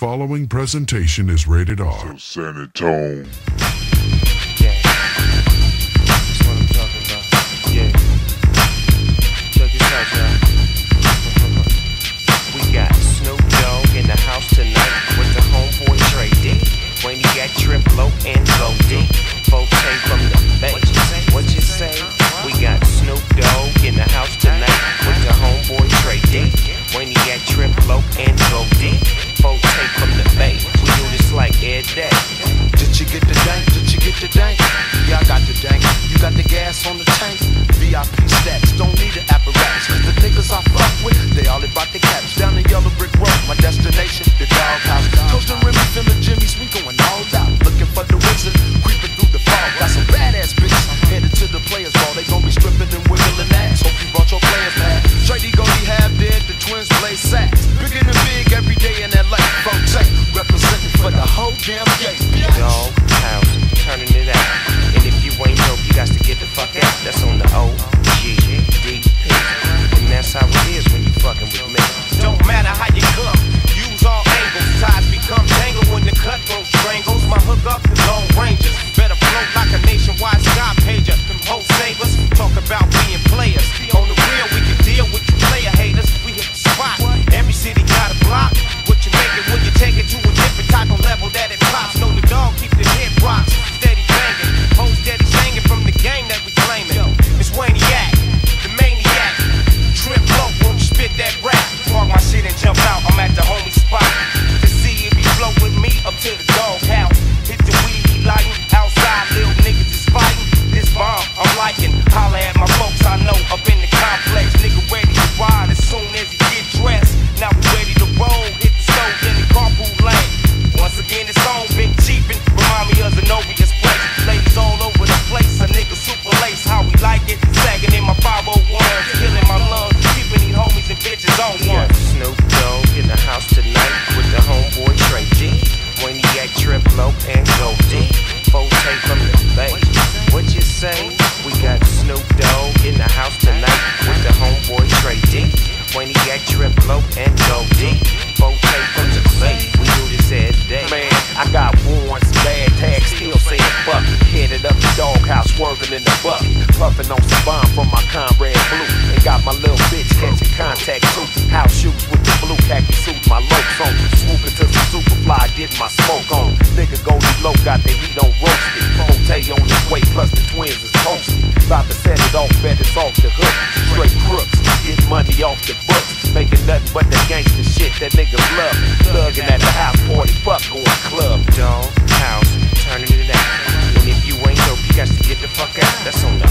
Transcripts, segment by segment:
following presentation is rated R. So Sanatone. Yeah, that's what I'm talking about. Yeah, check this out, y'all. We got Snoop Dogg in the house tonight with the homeboy Trey D. When he got Triplo and Go D. Folk take from the bay. What you say? We got Snoop Dogg in the house tonight with the homeboy Trey D. When he got Triplo and Go D. Folk take from the bay. We do this like every day. Did you get the dank? Did you get the dank? Yeah, I got the dank. You got the gas on the tank? VIP stacks, don't need an apparatus. Cause the niggas I fuck with, they all about the caps. Down the yellow brick road, my destination, the doghouse. Toast and Remy, feeling Jimmy's, we going all out. Looking for the wizard, creeping through the fog. Got some badass bitches, headed to the players ball. They gon' be stripping and wiggling ass. Hope you brought your players back. Trady Goldie half dead, the twins play sacks. Bigger than big every day in LA. Folk representing for the whole damn game. Dog house, turning it out. And if you ain't dope, you got to get the fuck out. That's on the OGDP. And that's how it is when you fucking with me. Don't matter how you come, use all angles. Ties become tangled when the cutthroat strangles. My hook up is Lone Rangers. Better float like a nationwide sky pager. Them whole savers talk about being players. On the real, we can deal with you player haters. We hit the spot. Every city got a block. What you make it when you take it to a different type of level that it pops. Know the dog keep the hip rocks steady banging. Hoes steady singing from the game that we claiming. It's Waniac, the maniac. Trip low, won't you spit that rap? Park my shit and jump out. I'm at the homie spot to see if he flow with me up to the doghouse. Hit the weed, he lightin'. Outside, little niggas is fighting. This bomb I'm liking. Holla at my folks I know up in the complex. Nigga ready to ride as soon as he get dressed. Now we ready to roll. Hit the stove in the carpool lane. Once again, it's on Big Cheapin'. Remind me of Zenobia's place. Ladies all over the place. A nigga super lace. How we like it. Sagging in my 501s. Killing my lungs. Keeping these homies and bitches on one. Snoop Dogg in the house tonight with the homeboy Trey D. When he got Triplo and Go D. Folk take from the bay. What you say? We got Snoop Dogg in the house tonight with the homeboy Trey D. When he got Triplo and Go D. Folk take from the bay. We do this every day. Man, I got warrants, bad tags, still saying fuck it. Headed up the doghouse, swerving in the bucket. Puffing on some bomb from my Conrad Blue. And got my little bitch catching contact too. House shoes with the blue khaki suit, my lopes on. Swooping to some Superfly, getting my smoke on. Nigga Goldie Low got the heat on roasted. Forte on his way, plus the twins is toasted. About to set it off, bet it's off the hook. Straight crooks, get money off the books. Making nothing but the gangster shit that niggas love. Thugging at the house party, fuck going club. Dog house, turning it out. And if you ain't dope, you got to get the fuck out. That's on the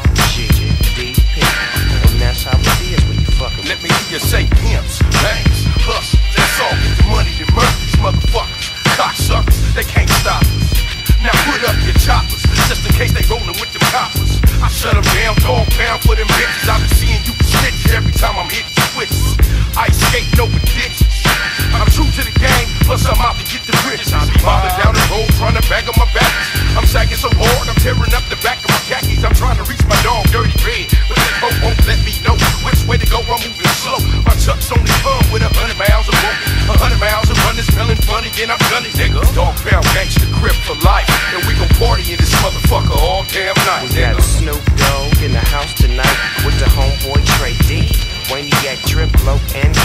OGDP. And that's how it is when you fucking Let me hear you say pimps, banks, hustle. Let's all get the money to murder these motherfuckers. Cocksuckers, they can't stop us. Now put up your choppers, just in case they rollin' with them coppers. I shut them down, dog pound for them bitches. I be seeing you snitches every time I'm hitting switches. Ice skating over ditches. I'm true to the game, plus I'm out to get the riches. I be mobbing down the road, trying to bag up my baggage. I'm sagging so hard, I'm tearing up the back of my khakis. I'm trying to reach my dog dirty red, but this boat won't let me know which way to go. I'm moving slow. My chucks only come with 100 miles of rope. 100 miles of running, smelling funny, and I'm gunning, nigga. Dog pound gangsta grip for life, and we gon' party in this motherfucker all damn night. We got Snoop Dogg in the house tonight with the homeboy Trey D. When he got Triplo and